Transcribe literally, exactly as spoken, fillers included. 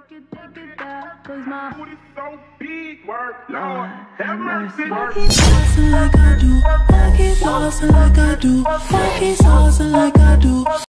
it, take it down, cause my Booty so big, work, Lord, have mercy. I keep flossing like I do. I keep flossing like I do. I keep flossing like I do.